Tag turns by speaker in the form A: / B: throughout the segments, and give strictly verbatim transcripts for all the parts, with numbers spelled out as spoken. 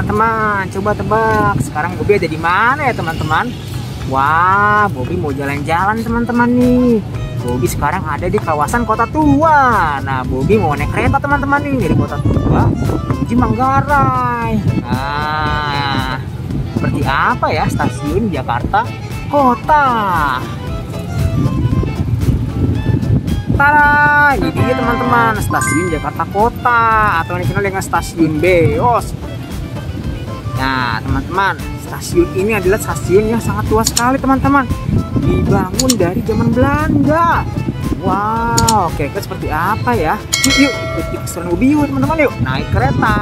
A: teman-teman, coba tebak sekarang Bobby ada di mana ya teman-teman? Wah, Bobby mau jalan-jalan teman-teman nih. Bobby sekarang ada di kawasan Kota Tua. Nah, Bobby mau naik kereta teman-teman nih dari Kota Tua menuju Manggarai. Nah, seperti apa ya stasiun Jakarta Kota? Tada, ini dia teman-teman, stasiun Jakarta Kota atau dikenal dengan stasiun Beos. Nah, teman-teman, stasiun ini adalah stasiun yang sangat tua sekali teman-teman. Dibangun dari zaman Belanda. Wow, kira-kira seperti apa ya? Yuk, yuk, ikuti keseruan Bobby yuk teman-teman, yuk naik kereta.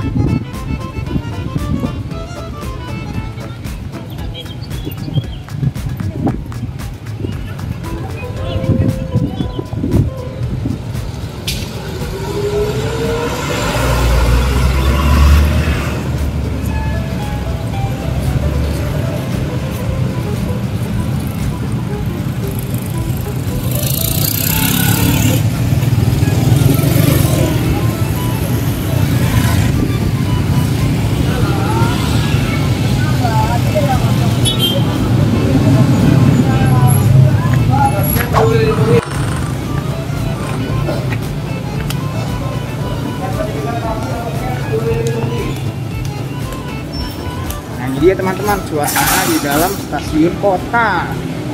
A: Nah, ini dia teman-teman suasana di dalam stasiun kota.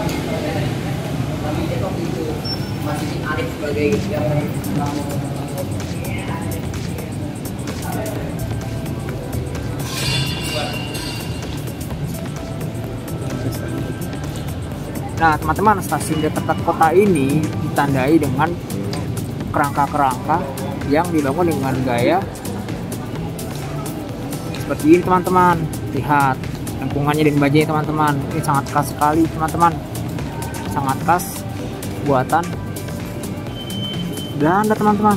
A: Nah, teman-teman, stasiun Jakarta Kota ini ditandai dengan kerangka-kerangka yang dibangun dengan gaya seperti ini teman-teman. Lihat lengkungannya dan bajanya teman-teman, ini sangat khas sekali teman-teman, sangat khas buatan Belanda teman-teman.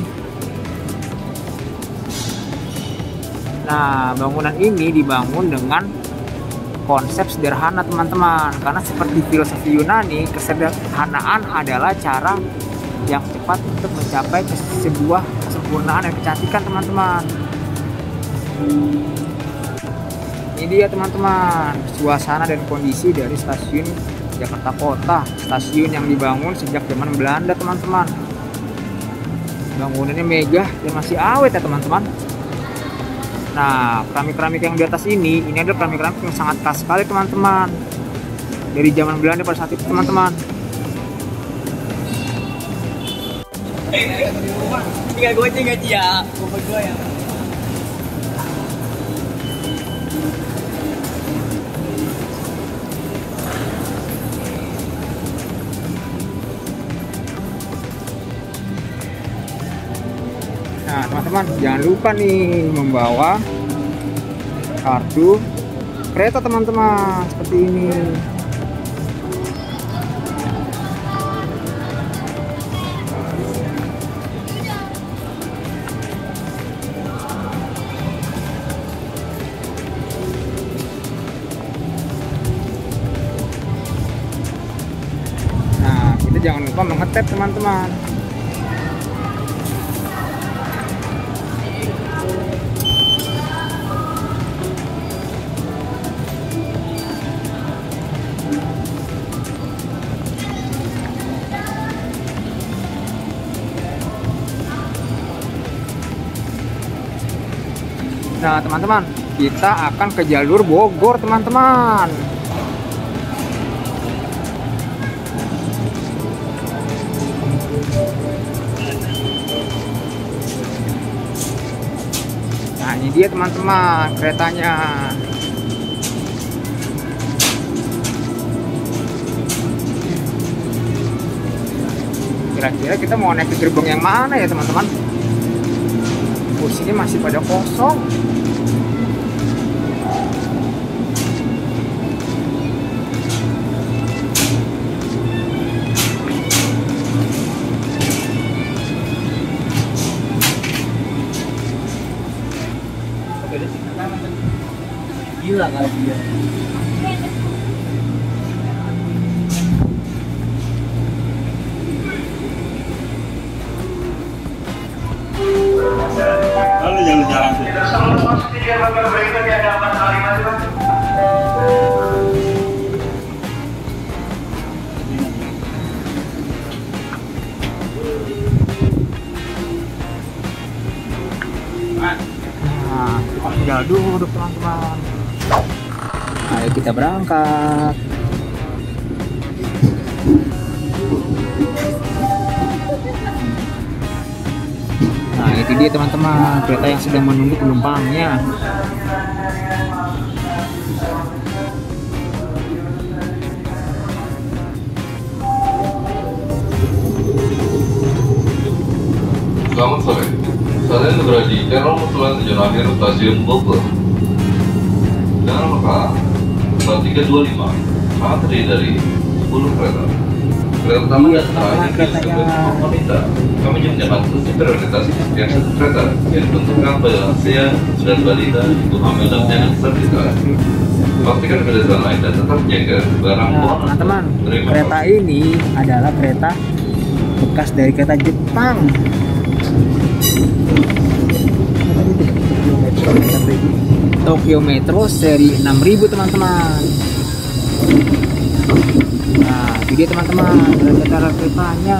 A: Nah, bangunan ini dibangun dengan konsep sederhana teman-teman, karena seperti filosofi Yunani, kesederhanaan adalah cara yang cepat untuk mencapai sebuah kesempurnaan dan kecantikan teman-teman. Ini dia teman-teman suasana dan kondisi dari stasiun Jakarta Kota, stasiun yang dibangun sejak zaman Belanda teman-teman. Bangunannya megah dan masih awet ya teman-teman. Nah, keramik-keramik yang di atas ini, ini adalah keramik-keramik yang sangat khas sekali teman-teman, dari zaman Belanda pada saat itu teman-teman.
B: Tinggal goceng aja ya, gue gue ya.
A: Nah, teman-teman, jangan lupa nih membawa kartu kereta teman-teman seperti ini. Nah, kita jangan lupa mengetep teman-teman. Nah, teman-teman, kita akan ke jalur Bogor, teman-teman. Nah, ini dia teman-teman keretanya. Kira-kira kita mau naik ke gerbong yang mana ya, teman-teman? Kursinya masih pada kosong.
B: Gila kali dia.
C: Lalu jangan
A: Nah, kita tinggal duduk teman-teman. Ayo kita berangkat. Nah, itu dia teman-teman, kereta yang sedang menunggu penumpangnya.
C: Selamat sore. Saat ini berada di Terminal Mutual tujuan akhir stasiun Bogor. Dengan maka pesawat tiga dua lima sangat terdiri dari sepuluh kereta. Kereta pertama
A: Iya,
C: dan
A: teman-teman, keretanya.
C: wanita. Kami menyediakan kursi prioritas yang satu kereta yang diperuntukkan pada lansia dan balita, ibu hamil dan penyandang disabilitas. Pastikan kebiasaan lain dan tetap jaga barang
A: Nah,
C: bawaan.
A: teman-teman,
C: Terima
A: kereta
C: kasih.
A: ini adalah kereta bekas dari kereta Jepang. Tokyo Metro seri enam ribu teman-teman. Nah, itu dia teman-teman, kereta keretanya.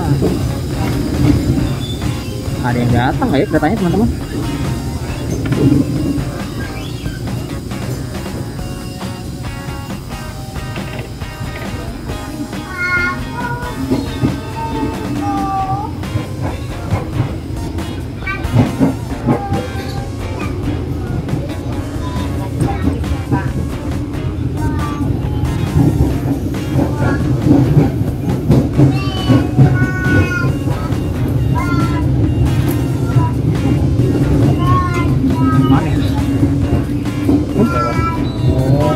A: Ada yang datang nggak ya keretanya teman-teman? Mana ya? Oh.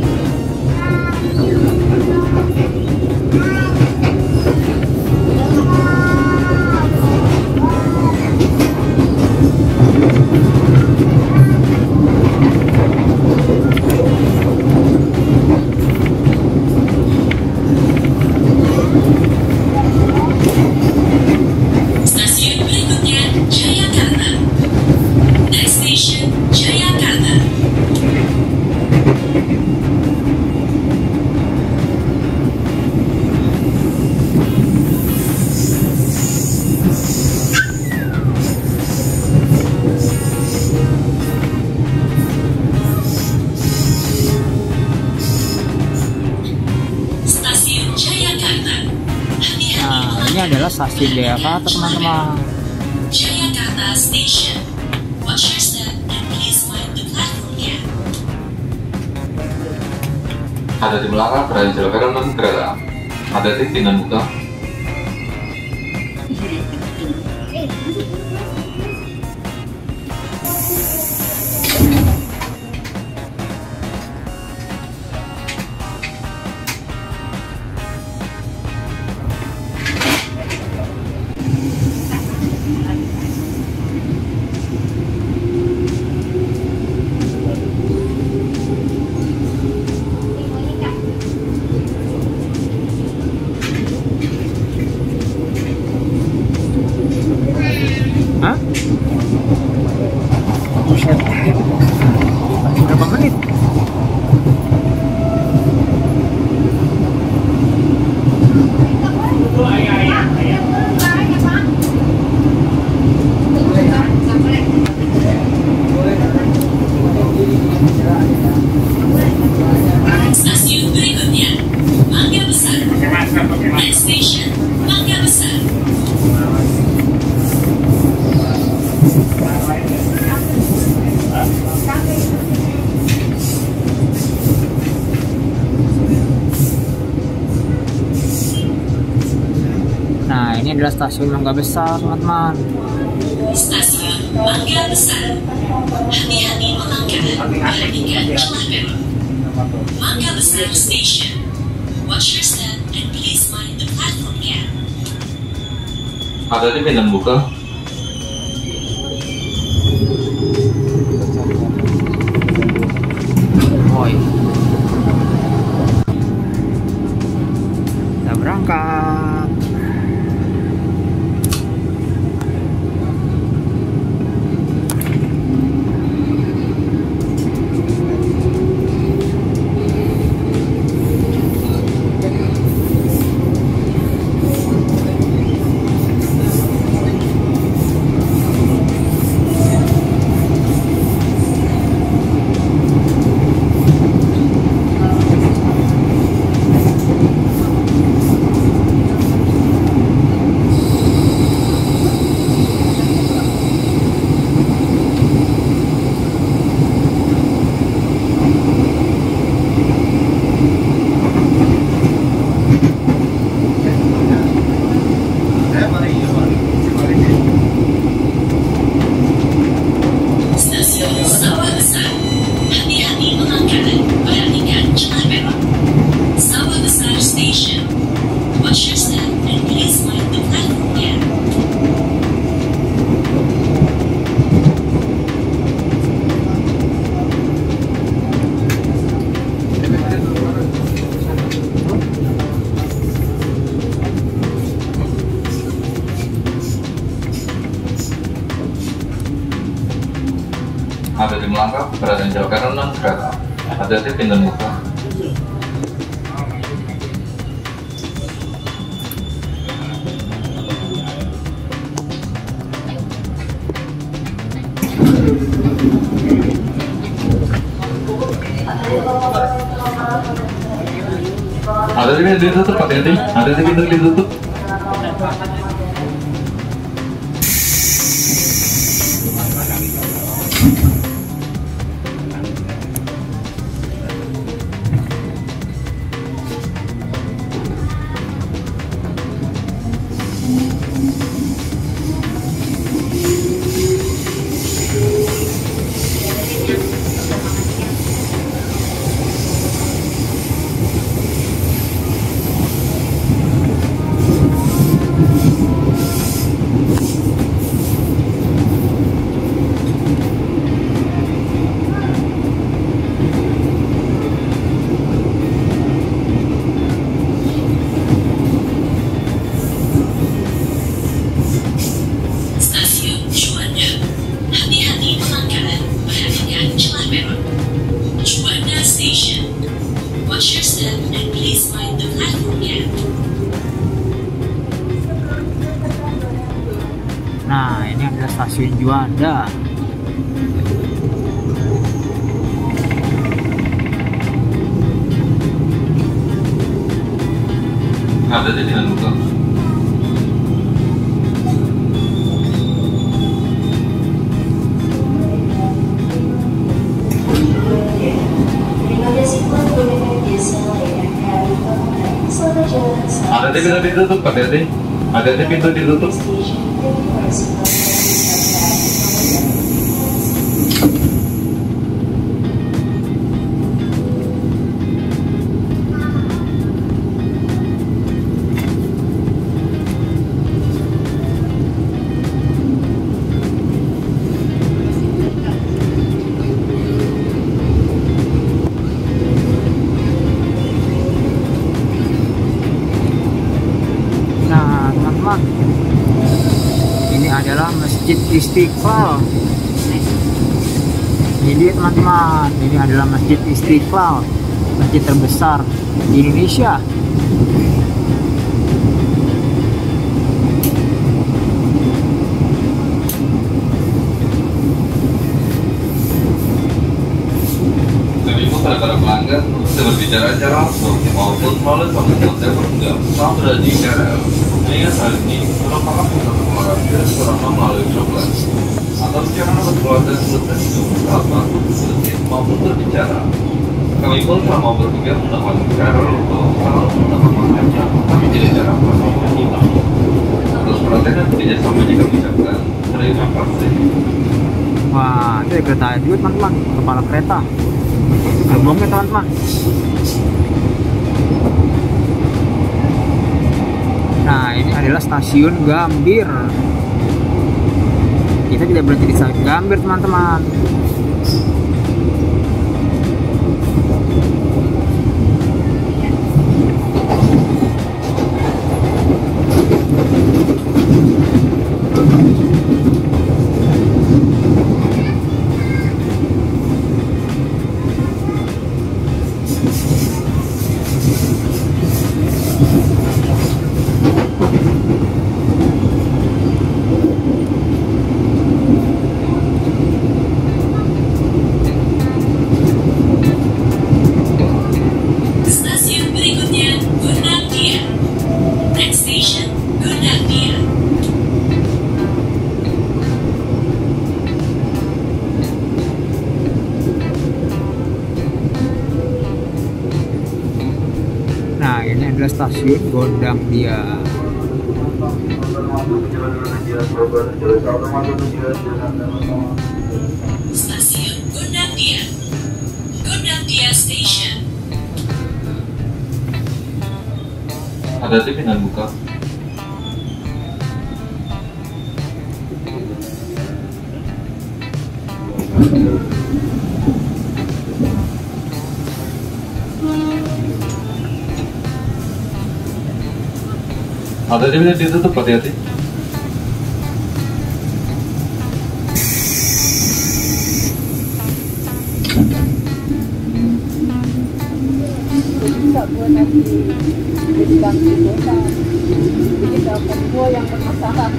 D: Stasiun berikutnya Jayakarta. Next station Jayakarta. Stasiun Jayakarta. Hati-hati
A: Nah, ini adalah stasiun Jayakarta teman-teman.
D: Jayakarta Station. Watch your step and please mind the platform gap.
C: Ada di belakang berada jalanan dan kereta. Ada di dengan buka.
A: Hah? Buset. Berapa menit?
D: Stasiun berikutnya Mangga Besar. Next station Mangga Besar.
A: Nah, ini adalah stasiun Mangga Besar teman-teman.
D: Stasiun Mangga Besar. Hati-hati melangkah. Perhatikan celah peron. Mangga Besar Station. Watch your step and please mind the platform gap.
C: Ada di pintu buka.
A: Oh iya. Kita berangkat.
C: perhatian jauh kanan enam kereta. Hati-hati pintu muka. Hati-hati pintu ditutup, hati-hati. Hati-hati pintu ditutup.
A: Nah, ini adalah stasiun Juanda.
C: Ada di sini bukan? Ada di pintu ditutup, hati-hati. Ada di pintu ditutup.
A: Ini adalah Masjid Istiqlal. Ini teman-teman, ini adalah Masjid Istiqlal, masjid terbesar di Indonesia.
C: Kami para pelanggan bisa berbicara secara langsung maupun melalui panggilan telepon genggam saat berada di K R L. Ingat hal ini merupakan pusat olahraga terutama melalui coklat atau secara berkeluarga selesai saat masuk sedikit maupun berbicara. Kami pun telah mau berpikir menggunakan K R L untuk selalu mendapatkan jam, tapi tidak jarang melakukan hilang. Terus perhatian dan kerjasama jika mengucapkan terima kasih.
A: Wah, itu ya kereta juga teman-teman, kepala kereta. Itu gerbongnya teman-teman. Nah, ini adalah stasiun Gambir. Kita tidak berhenti di stasiun Gambir teman-teman. Nah, ini adalah stasiun Gondangdia.
D: Stasiun Gondangdia. Gondangdia Station.
C: Hati-hati pindah buka. Hati-hati pindah ditutup, hati-hati.
E: gue kasih jadi ganti dosa, jadi telepon gue yang bermasalah.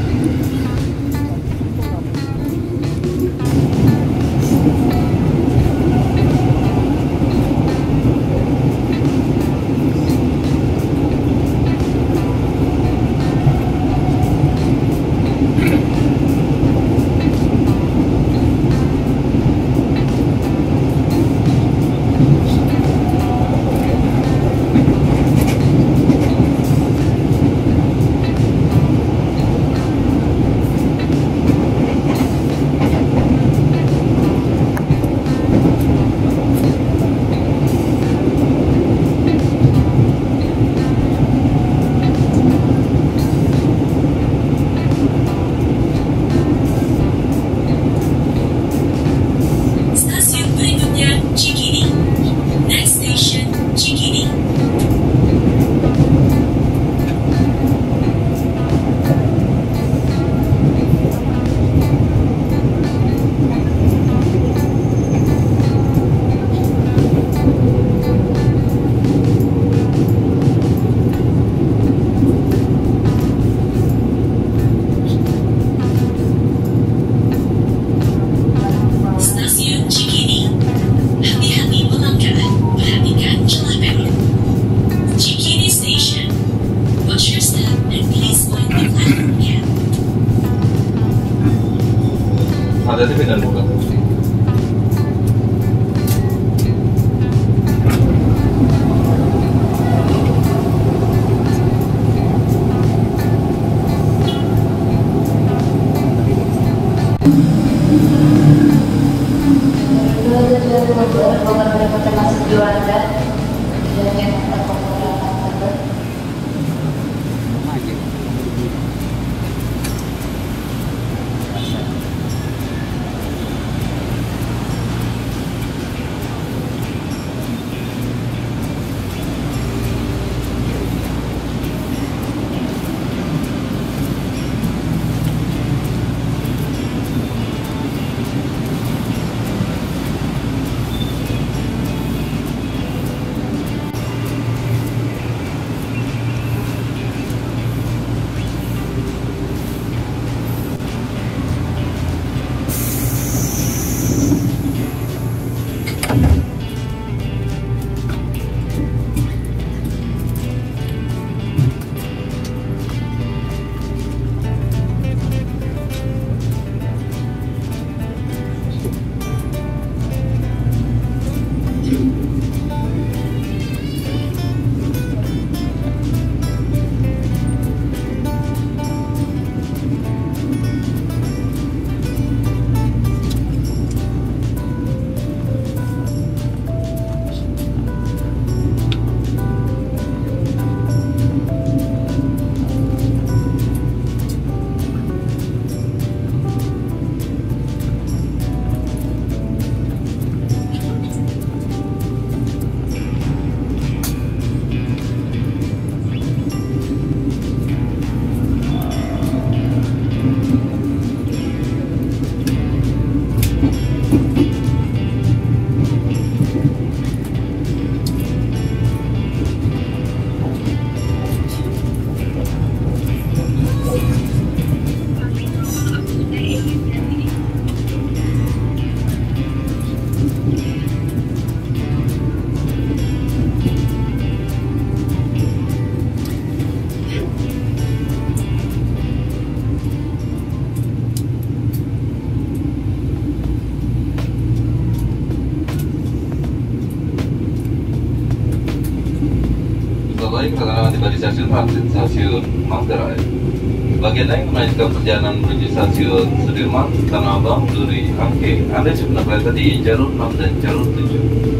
D: Stasiun berikutnya Cikini. Next station Cikini. Stasiun Cikini. Hati-hati melangkah, perhatikan celah peron. Cikini Station. Watch your step and please mind the platform gap.
C: Hati-hati pindah buka. Setelah kedatangan tiba di stasiun transit stasiun Manggarai. Bagian lain melanjutkan perjalanan menuju stasiun Sudirman, Tanah Abang, Duri, Angke. Anda sudah kereta di jalur enam dan jalur tujuh.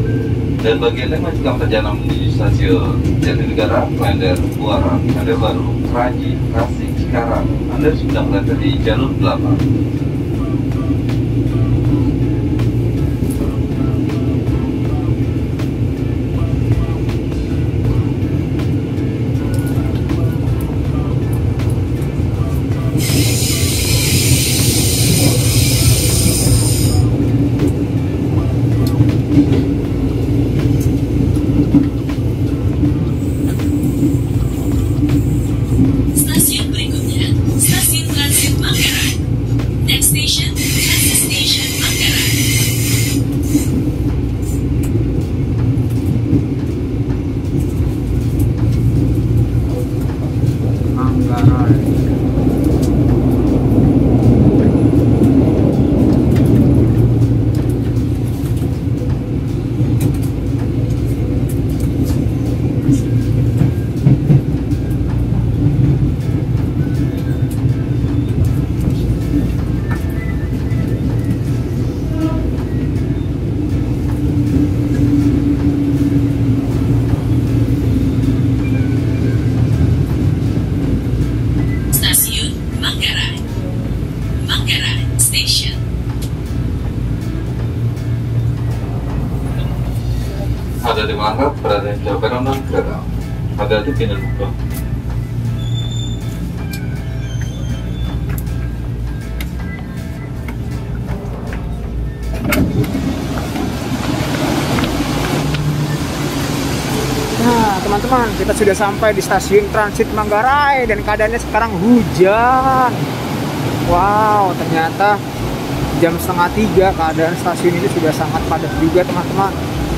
C: Dan bagian lain melanjutkan perjalanan menuju stasiun Jatinegara, Klender, Muara, Anda Baru, Keraji, Tasik, Cikarang. Anda sudah kereta di jalur delapan. ada di mana berada di peron dan kereta. Hati-hati pindah buka.
A: Nah, teman-teman, kita sudah sampai di stasiun Transit Manggarai dan keadaannya sekarang hujan. Wow, ternyata jam setengah tiga keadaan stasiun ini sudah sangat padat juga, teman-teman.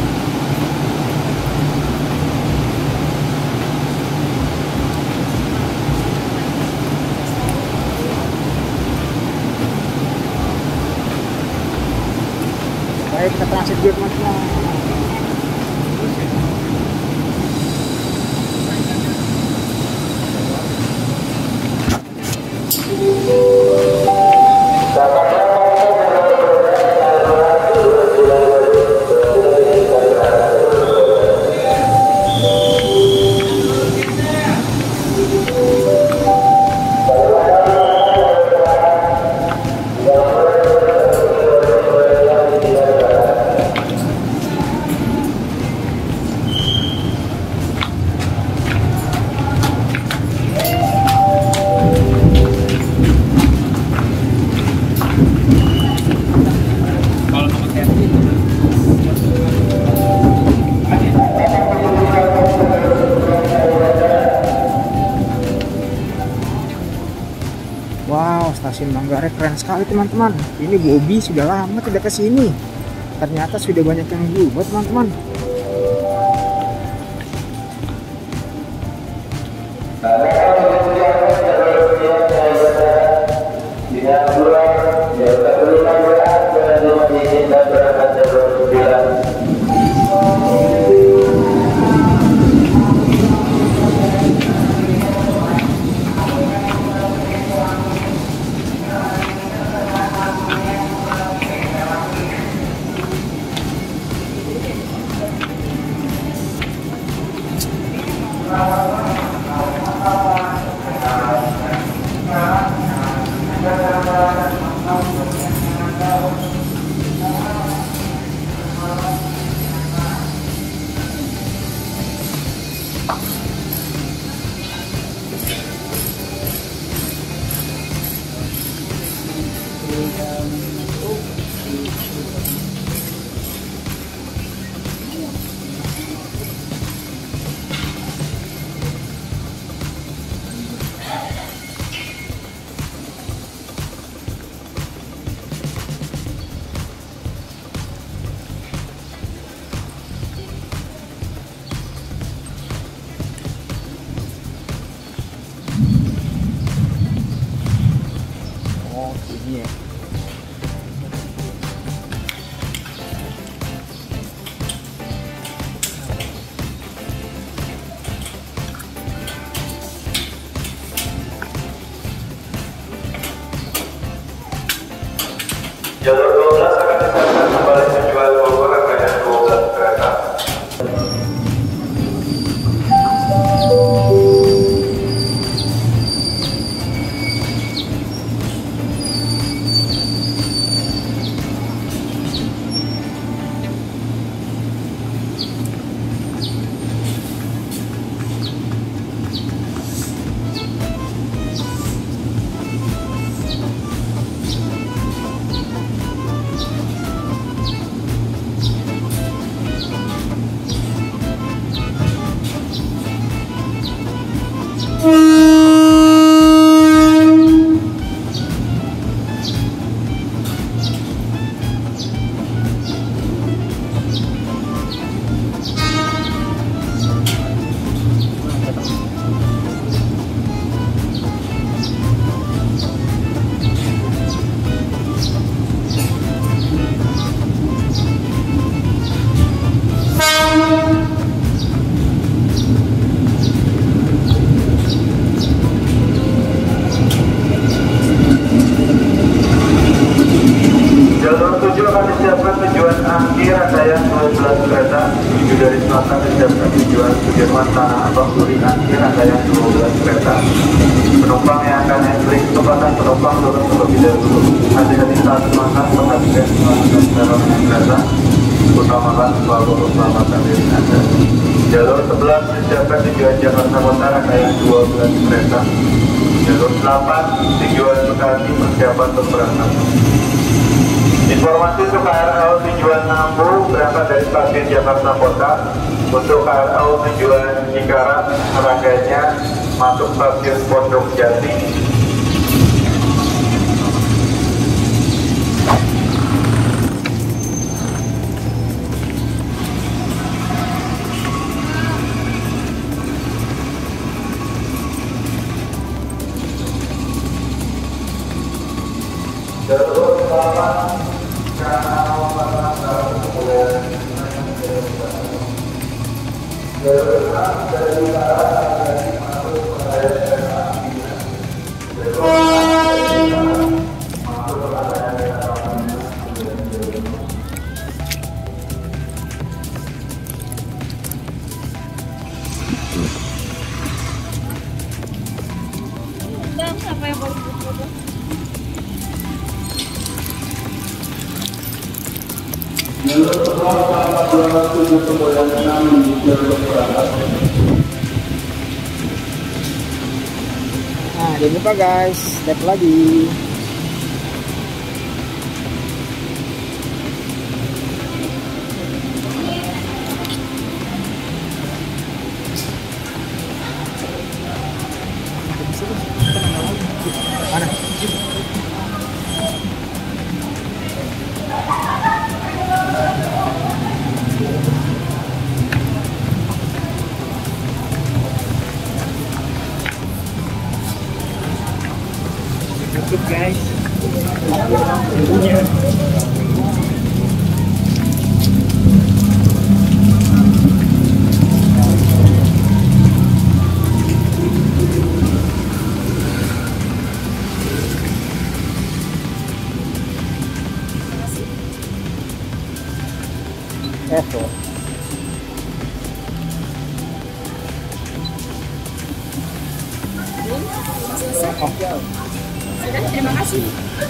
A: Baik, kita transit dulu, teman-teman. Wow, stasiun Manggarai keren sekali, teman-teman. Ini Bobby sudah lama tidak ke sini. Ternyata sudah banyak yang berubah, teman-teman. Oh, ini ya.
F: Jalur dua belas akan disiapkan kembali tujuan Bogor rangkaian dua belas kereta. selatan dan tujuan Sudirman Tanah Abang Duri nanti rangkaian dua belas kereta. Penumpang yang akan entry kesempatan penumpang turun terlebih dahulu. Hati-hati saat makan, perhatikan menggunakan dalam kereta. utamakan selalu keselamatan diri Anda. Jalur sebelas mencapai tujuan Jakarta Kota rangkaian dua belas kereta. Jalur delapan tujuan Bekasi persiapan untuk berangkat. Informasi untuk K R L tujuan Nambu berangkat dari stasiun Jakarta Kota. Untuk K R L tujuan Cikarang rangkaiannya masuk stasiun Pondok Jati. Jalur delapan
E: Bang, apa yang baru foto?
A: Nah, jangan lupa guys, step lagi. Mana? YouTube guys. Evo.
E: Sudah, terima kasih.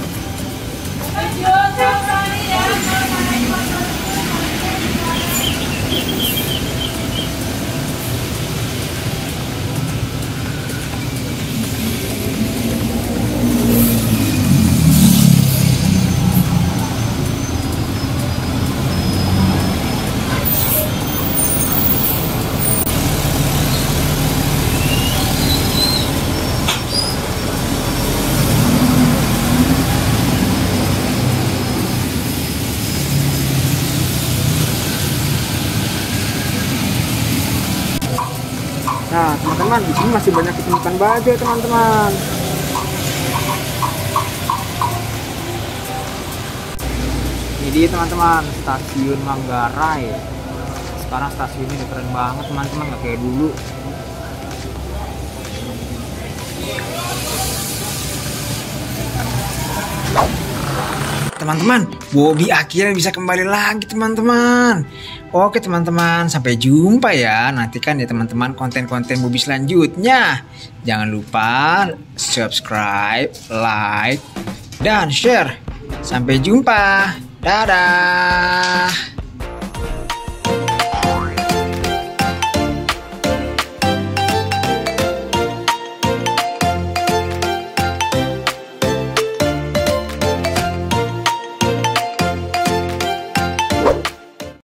A: Nah, teman-teman, di sini masih banyak ditemukan bajai, teman-teman. Ini dia, teman-teman, stasiun Manggarai. Sekarang stasiunnya udah keren banget, teman-teman, nggak kayak dulu. Teman-teman, Bobby akhirnya bisa kembali lagi, teman-teman. Oke teman-teman, sampai jumpa ya. Nantikan ya teman-teman konten-konten Bobby selanjutnya. Jangan lupa subscribe, like, dan share. Sampai jumpa. Dadah.